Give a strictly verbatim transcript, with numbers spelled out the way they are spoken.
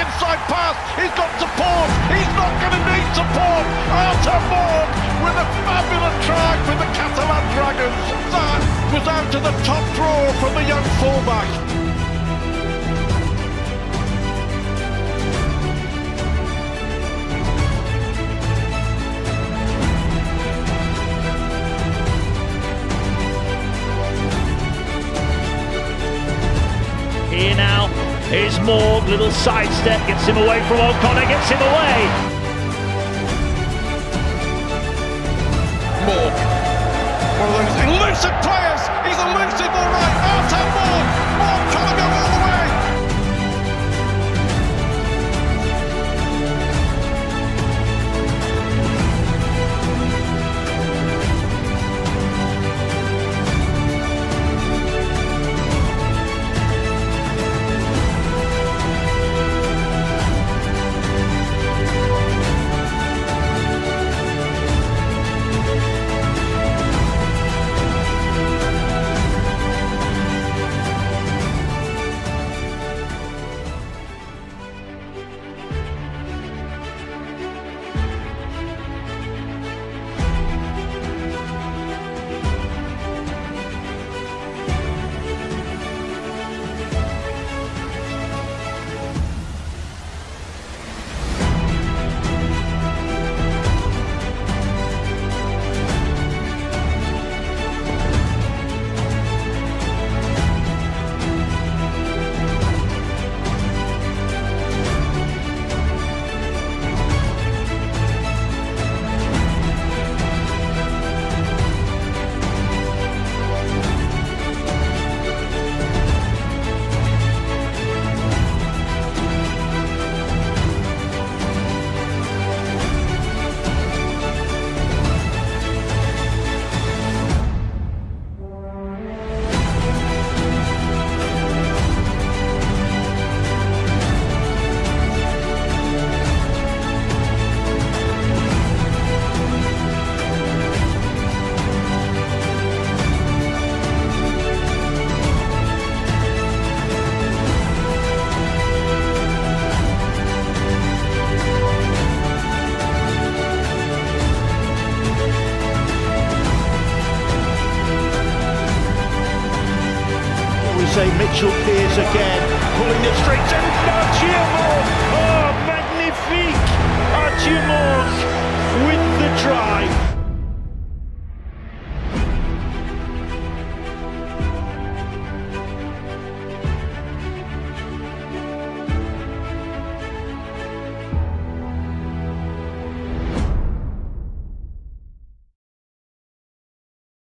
inside pass, he's got support, he's not going to need support. Arthur Mourgue with a fabulous try for the Catalan Dragons. That was out to the top draw from the young fullback. Here now is Mourgue, little sidestep, gets him away from O'Connor, gets him away. Mourgue, one of those elusive players, he's elusive all right, Arthur Mourgue, Mourgue trying to go all the way. Say Mitchell Pearce again, pulling it straight to Arthur Mourgue. Oh, magnifique! Arthur Mourgue with the try.